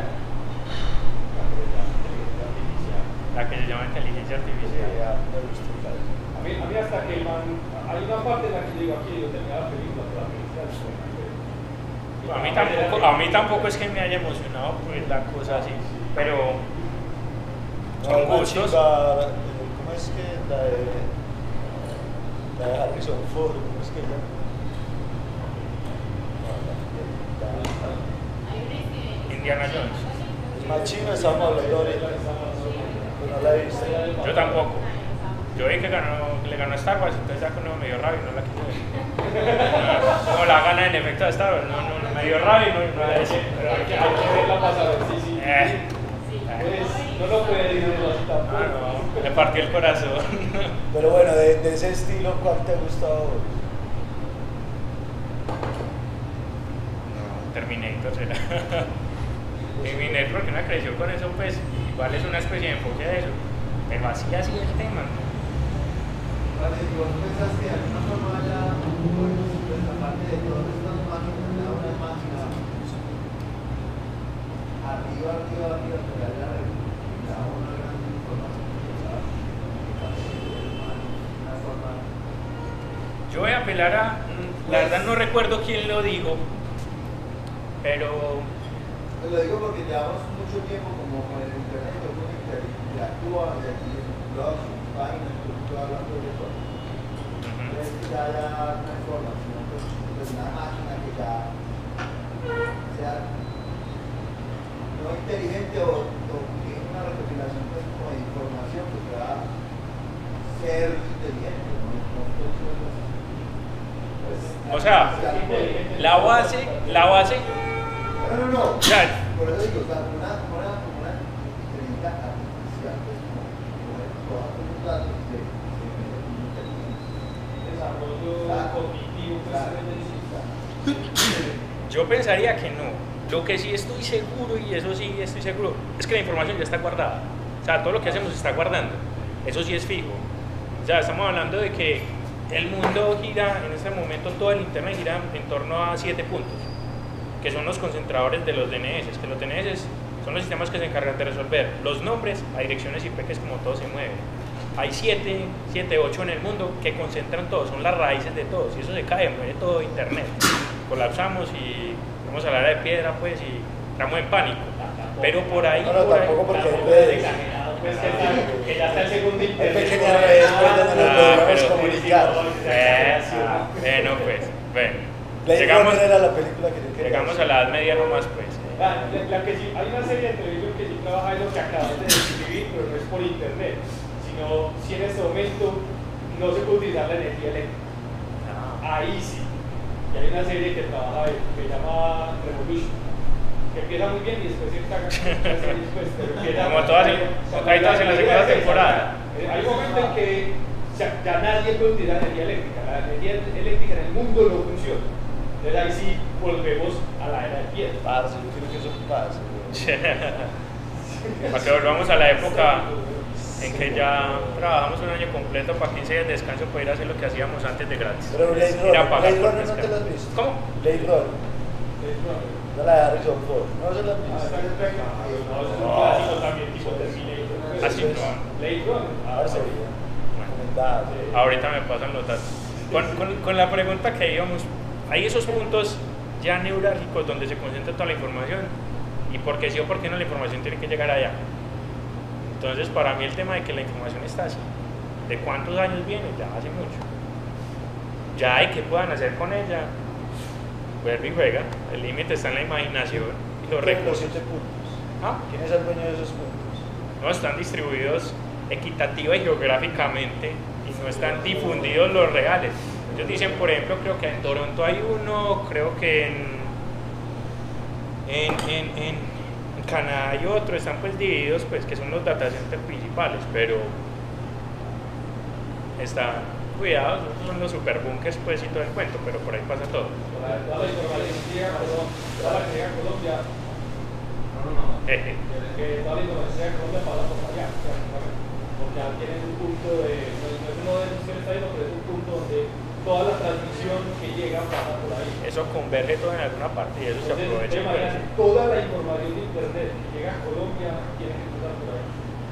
[SPEAKER 2] La que se llama inteligencia artificial.
[SPEAKER 1] Ya, me gusta, claro.
[SPEAKER 4] A mí, a mí hasta que el man, hay una parte en la que yo digo aquí, yo tenía la película, pero la película es buena, pero-
[SPEAKER 2] A mí, tampoco, a mí tampoco es que me haya emocionado pues la cosa así, pero
[SPEAKER 1] No,
[SPEAKER 2] son
[SPEAKER 1] una
[SPEAKER 2] gustos.
[SPEAKER 1] chimba, eh, ¿cómo es que la de, la de Harrison Ford, cómo es que ella?
[SPEAKER 2] Indiana Jones.
[SPEAKER 1] Es más china, estamos hablando ahorita, pero no la he visto.
[SPEAKER 2] Yo tampoco. Yo vi que ganó, le ganó a Star Wars, entonces ya con eso me dio rabia y no la quise ver. Como la gana en efecto de Star Wars, no, no, no me dio rabia y no, no la hice.
[SPEAKER 4] Pero hay que, hay que verla para saber si sí.
[SPEAKER 2] Eh.
[SPEAKER 4] Pues, no lo puede decir así tampoco.
[SPEAKER 2] Ah, no, le partí el corazón.
[SPEAKER 1] Pero bueno, de, de ese estilo, ¿cuál te ha gustado?
[SPEAKER 2] No, Terminator será. Terminator porque uno creció con eso, pues igual es una especie de enfoque de eso. Pero así, así el tema.
[SPEAKER 5] Vale, y vos pensás que de alguna forma haya, pues aparte de todas estas máquinas, de una máquina arriba, arriba, arriba, que haya recuperado una gran información que una forma.
[SPEAKER 2] Yo voy a apelar a, la verdad no recuerdo quién lo dijo, pero
[SPEAKER 5] Te lo digo porque llevamos mucho tiempo como con el internet, todo el mundo interactúa y aquí en blogs, en páginas, todo el mundo hablando de todo. Es que ya haya una forma, sino pues, pues una máquina que ya sea no inteligente o, o que tenga una recopilación pues, como de información que pueda ser inteligente. ¿No? No, pues,
[SPEAKER 2] o sea, la base, la base,
[SPEAKER 5] no, no, no.
[SPEAKER 2] ya,
[SPEAKER 5] Por eso digo, o sea, una, una, una inteligencia artificial, pues, como, como todos los datos de, de
[SPEAKER 4] Desarrollo cognitivo, pues,
[SPEAKER 2] yo pensaría que no. Lo que sí estoy seguro, y eso sí estoy seguro, es que la información ya está guardada. O sea, todo lo que hacemos se está guardando. Eso sí es fijo. O sea, estamos hablando de que el mundo gira, en este momento todo el internet gira en torno a siete puntos, que son los concentradores de los D N S, que los D N S son los sistemas que se encargan de resolver los nombres a direcciones I P, que es como todo se mueve. Hay siete, siete, ocho en el mundo que concentran todo, son las raíces de todo. Si eso se cae, muere todo internet. Colapsamos y vamos a la era de piedra, pues, y estamos en pánico. Pero por ahí,
[SPEAKER 1] No, no,
[SPEAKER 2] por ahí,
[SPEAKER 1] tampoco porque hay
[SPEAKER 4] tampoco
[SPEAKER 1] redes.
[SPEAKER 4] es exagerado, pues, que, está- que ya está el segundo
[SPEAKER 1] Hay
[SPEAKER 4] internet.
[SPEAKER 1] pequeñas redes pues, donde nos
[SPEAKER 2] Ah,
[SPEAKER 1] podemos
[SPEAKER 2] pero-
[SPEAKER 1] comunicar.
[SPEAKER 2] Eh, ah, bueno, pues, bueno.
[SPEAKER 1] Blade
[SPEAKER 2] Llegamos,
[SPEAKER 1] Runner era la película que yo quería
[SPEAKER 2] llegamos a
[SPEAKER 1] ver.
[SPEAKER 2] la edad media nomás, pues.
[SPEAKER 4] La, la- la que sí, hay una serie de televisión que sí trabaja en lo que acabas de describir, pero no es por internet, sino si en este momento no se puede utilizar la energía eléctrica. Ahí sí. Y hay una serie que trabaja ahí, que se llama Revolution, que empieza muy bien y después se caga con la serie después, pero empieza-
[SPEAKER 2] Como todas en- como casi todas en la segunda temporada.
[SPEAKER 4] Eh, Hay un momento en que ya, ya nadie puede utilizar energía eléctrica, la energía eléctrica en el mundo no funciona. Entonces ahí sí volvemos a la era de piedra.
[SPEAKER 1] Parce, yo quiero que eso pase.
[SPEAKER 2] Para que volvamos a la época en que ya trabajamos un año completo para quince días de descanso para ir a hacer lo que hacíamos antes de gratis.
[SPEAKER 1] Pero Blade
[SPEAKER 2] Ir a
[SPEAKER 1] Runner,
[SPEAKER 2] pagar
[SPEAKER 1] Blade
[SPEAKER 2] por
[SPEAKER 1] Runner no te
[SPEAKER 2] descanso.
[SPEAKER 1] lo has visto.
[SPEAKER 2] ¿Cómo?
[SPEAKER 1] Blade Runner, no la de Harrison Ford, no se la has
[SPEAKER 4] Ah,
[SPEAKER 1] visto.
[SPEAKER 4] está perfecto. No, eso es un clásico también, tipo Terminator.
[SPEAKER 2] Así
[SPEAKER 1] Eso es-
[SPEAKER 2] no.
[SPEAKER 4] Blade Runner.
[SPEAKER 1] Ah, sería. Recomendada.
[SPEAKER 2] Ahorita me pasan los datos. Con, con, con la pregunta que íbamos, hay esos puntos ya neurálgicos donde se concentra toda la información y por qué sí o por qué no la información tiene que llegar allá. Entonces, para mí el tema de que la información está así, de cuántos años viene, ya hace mucho. Ya hay que puedan hacer con ella, vuelve y juega, el límite está en la imaginación y los
[SPEAKER 1] Los
[SPEAKER 2] recursos.
[SPEAKER 1] siete puntos.
[SPEAKER 2] ¿Ah?
[SPEAKER 1] ¿Quién es el dueño de esos puntos?
[SPEAKER 2] No están distribuidos equitativa y geográficamente y no están difundidos los reales. Ellos dicen, por ejemplo, creo que en Toronto hay uno, creo que en, en, en, en, en Canadá hay otro, están pues divididos, pues que son los data centers principales, pero están cuidados, son los super bunkers pues y todo el cuento, pero por ahí pasa todo.
[SPEAKER 4] Toda la información que llega a Colombia, toda la que llega a Colombia, no, no, no,
[SPEAKER 2] Jeje.
[SPEAKER 4] que toda la información que llega a Colombia pasa por allá, porque tienen un punto de, no es uno de esos que está diciendo, pero es un punto donde toda la transmisión que llega pasa por ahí.
[SPEAKER 2] Eso converge todo en alguna parte y eso se
[SPEAKER 4] Entonces,
[SPEAKER 2] aprovecha.
[SPEAKER 4] imagínate, toda la información de internet que llega a Colombia tiene que pasar por ahí.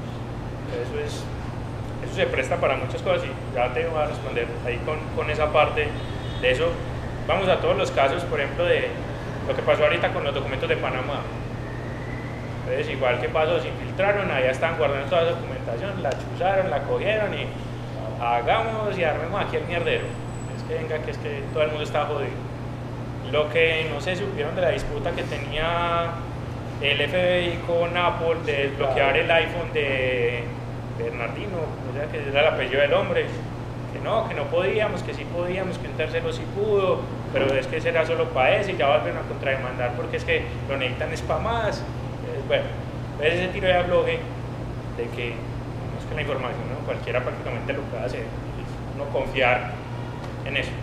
[SPEAKER 2] Eso es, eso se presta para muchas cosas y ya te voy a responder ahí con, con esa parte de eso. Vamos a todos los casos, por ejemplo, de lo que pasó ahorita con los documentos de Panamá. Entonces, igual que pasó, se infiltraron, allá están guardando toda la documentación, la chuzaron, la cogieron y hagamos y armemos aquí el mierdero. Es que venga, que es que todo el mundo está jodido. Lo que no se supieron de la disputa que tenía el F B I con Apple de desbloquear el iPhone de Bernardino, o sea, que era el apellido del hombre, que no, que no podíamos, que sí podíamos, que un tercero sí pudo, pero es que será solo para eso y ya vuelven a contrademandar porque es que lo necesitan es para más. Entonces, bueno, ves ese tiro de afloje de que no es que la información, ¿no? Cualquiera prácticamente lo puede hacer, es no confiar en eso.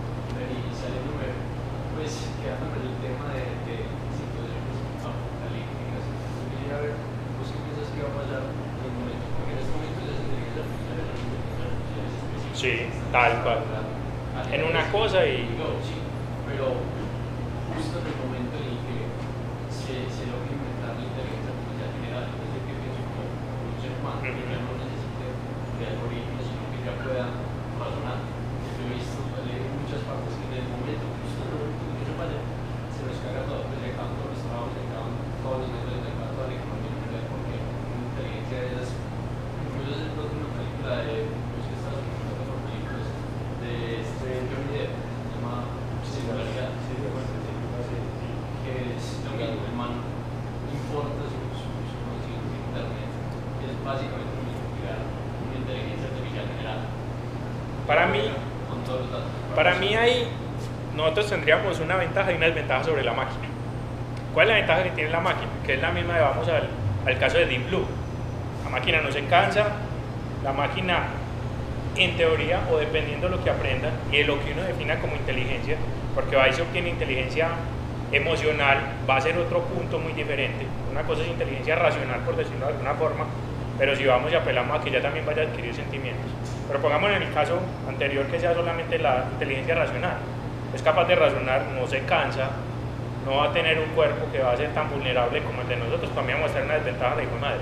[SPEAKER 3] Y saliéndome, pues quedándome en el tema de, de situaciones apocalípticas, yo quería ver, ¿vos qué piensas que va a pasar en el momento? Porque en este momento ya se tiene que aplicar en las inteligencias artificiales específicas.
[SPEAKER 2] Sí, tal cual. En una cosa y...
[SPEAKER 3] No, sí, pero justo en el momento en el que se, se logra inventar la inteligencia artificial general, es decir, que pienso como un ser humano, que ya no necesite de algoritmos, sino que ya pueda razonar. Yo he visto, leí en muchas partes que en el momento, justo en el momento en que eso pasa, se nos caga todo, pues se acaban todos los trabajos, se acaban todos los métodos, se acaba toda la economía mundial, porque una inteligencia de esas, incluso se trata de una película de, pues que estás viendo por películas, de este Johnny Depp, se llama Singularidad, que es lo mismo, el man importa su, su, su conocimiento de internet, que es básicamente lo mismo que crear una inteligencia artificial general.
[SPEAKER 2] Para mí,
[SPEAKER 3] Con todos los datos.
[SPEAKER 2] para mí ahí nosotros tendríamos una ventaja y una desventaja sobre la máquina. ¿Cuál es la ventaja que tiene la máquina? Que es la misma de, vamos al, al caso de Deep Blue. La máquina no se cansa, la máquina en teoría o dependiendo de lo que aprenda y de lo que uno defina como inteligencia, porque ahí se obtiene inteligencia emocional, va a ser otro punto muy diferente. Una cosa es inteligencia racional, por decirlo de alguna forma, pero si vamos y apelamos a que ella también vaya a adquirir sentimientos. Pero pongamos en el caso anterior que sea solamente la inteligencia racional. Es capaz de razonar, no se cansa, no va a tener un cuerpo que va a ser tan vulnerable como el de nosotros. Para mí va a mostrar una desventaja de hijo de madre.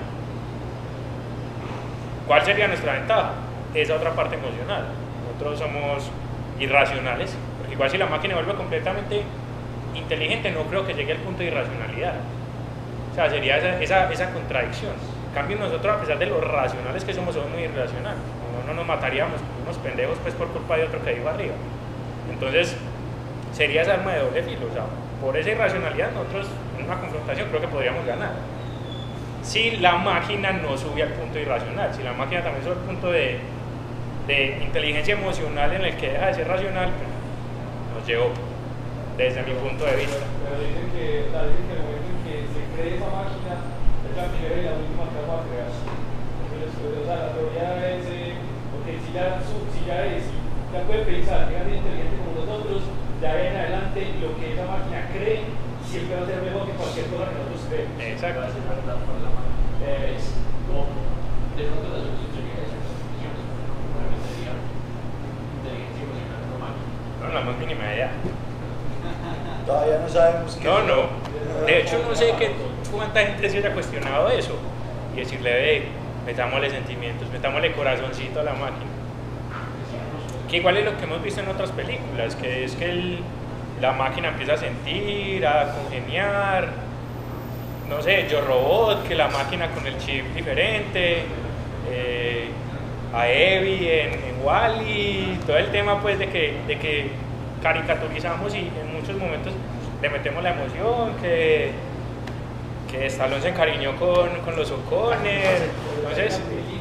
[SPEAKER 2] ¿Cuál sería nuestra ventaja? Esa otra parte emocional. Nosotros somos irracionales, porque igual si la máquina vuelve completamente inteligente, no creo que llegue al punto de irracionalidad. O sea, sería esa, esa, esa contradicción. En cambio, nosotros, a pesar de lo racionales que somos, somos muy irracionales. No, no nos mataríamos unos pendejos pues, por culpa de otro que digo arriba. Entonces, sería esa arma de doble filo. O sea, por esa irracionalidad, nosotros en una confrontación creo que podríamos ganar. Si la máquina no sube al punto irracional, si la máquina también sube al punto de, de inteligencia emocional en el que deja de ser racional, pues, nos llevó, desde mi punto de vista.
[SPEAKER 4] Pero dicen que, o sea, dicen que el momento en que se cree esa máquina es la primera y la última que vamos a crear. O sea, la teoría es, eh, porque si ya, si ya es, ya puede pensar, ya es inteligente como nosotros, ya en adelante lo que esa máquina cree siempre va a ser mejor que cualquier cosa que nosotros creemos.
[SPEAKER 2] Exacto.
[SPEAKER 3] Va a ser verdad para la mano. Eh, es como, de pronto la solución sería esas condiciones, probablemente sería inteligencia emocional no máquina.
[SPEAKER 2] No, la más mínima idea.
[SPEAKER 1] Todavía no sabemos qué.
[SPEAKER 2] No, no. De hecho, no sé qué, cuánta gente se haya cuestionado eso. Y decirle, ve, metámosle sentimientos, metámosle corazoncito a la máquina. Que igual es lo que hemos visto en otras películas, que es que el, la máquina empieza a sentir, a congeniar. no sé, Yo Robot, que la máquina con el chip diferente, eh, a Evi en, en Wall-E, todo el tema pues de que, de que caricaturizamos y en muchos momentos le metemos la emoción, que, que Stallone se encariñó con, con los O'Connor, entonces...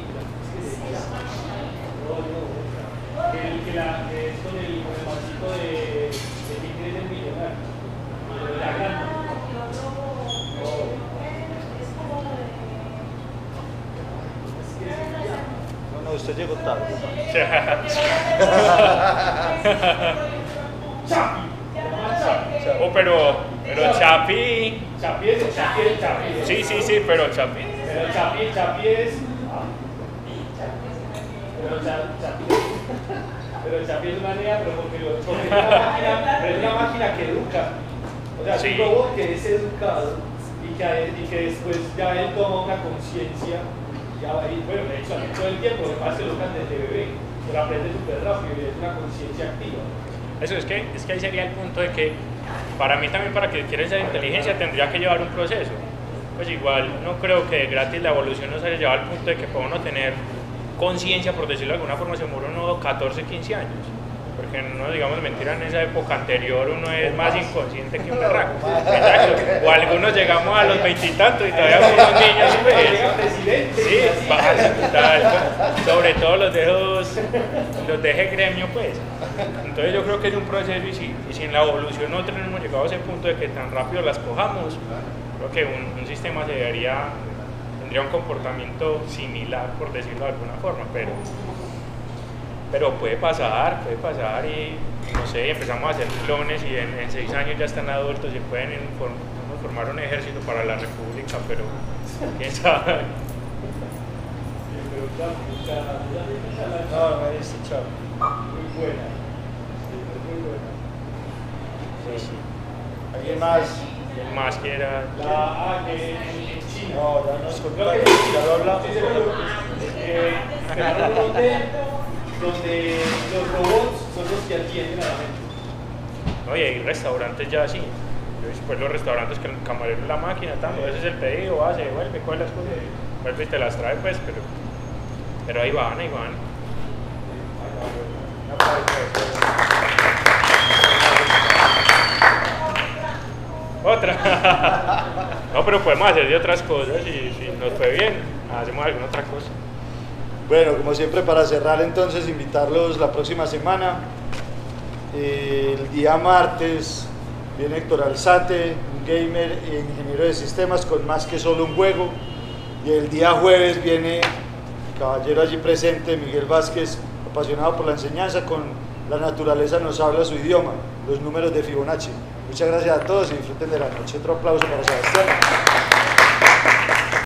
[SPEAKER 4] El que la, que es con el, con el mancito de, de quién crees el millonario, de la grande.
[SPEAKER 1] No, no, usted llegó tarde.
[SPEAKER 4] Chapi.
[SPEAKER 2] Oh, pero, pero Chapi...
[SPEAKER 4] Chapi es el Chapi, el Chapi.
[SPEAKER 2] Sí, sí, sí, pero Chapi...
[SPEAKER 4] Pero Chapi, Chapi es... Pero Chapi, pero Chapi es una nea, pero porque, porque es, una máquina, pero es una máquina que educa. O sea, es
[SPEAKER 2] Sí.
[SPEAKER 4] un robot que es educado y que, y que después ya él toma una conciencia. Ya va, y bueno, de hecho, todo el tiempo, lo que pasa es que lo educan desde bebé, pero aprende súper rápido y es una conciencia activa.
[SPEAKER 2] Eso es que, es que ahí sería el punto de que para mí también, para que quiera esa inteligencia, tendría que llevar un proceso. Pues igual, no creo que gratis la evolución nos haya llevado al punto de que podamos tener conciencia, por decirlo de alguna forma, se muere uno catorce, quince años. Porque no digamos mentira, en esa época anterior uno es más inconsciente que un berraco. Exacto. O algunos llegamos a los veintitantos y todavía somos niños. Pues. Sí, tal, sobre todo los de los, los de ese gremio, pues. Entonces yo creo que es un proceso y si, y si en la evolución nosotros no hemos llegado a ese punto de que tan rápido las cojamos, creo que un, un sistema se debería, tendría un comportamiento similar, por decirlo de alguna forma, pero... Pero puede pasar, puede pasar y no sé, empezamos a hacer clones y en, en seis años ya están adultos y pueden inform, formar un ejército para la república, pero quién sabe.
[SPEAKER 1] No, me dice chao.
[SPEAKER 4] Muy buena. Muy buena.
[SPEAKER 1] Sí, sí. ¿Alguien más?
[SPEAKER 2] ¿Quién más quiera?
[SPEAKER 4] La A que en China.
[SPEAKER 1] No, ya nos
[SPEAKER 4] Creo
[SPEAKER 1] contaron,
[SPEAKER 4] que
[SPEAKER 1] ya lo hablamos.
[SPEAKER 4] sí, seguro. Eh, crearon un hotel donde los robots son los que atienden a la gente.
[SPEAKER 2] No, y hay restaurantes ya así. Después los restaurantes que el camarero es la máquina, tanto, ese es el pedido, va, se devuelve, coge las cosas, vuelve y te las trae, pues, pero, pero ahí van, ahí van. Otra. No, pero podemos hacer de otras cosas y si nos fue bien, hacemos alguna otra cosa.
[SPEAKER 1] Bueno, como siempre, para cerrar entonces, invitarlos la próxima semana. Eh, el día martes viene Héctor Alzate, un gamer e ingeniero de sistemas con más que solo un juego. Y el día jueves viene el caballero allí presente, Miguel Vázquez, apasionado por la enseñanza, con La naturaleza nos habla su idioma, los números de Fibonacci. Muchas gracias a todos y disfruten de la noche. Otro aplauso para Sebastián.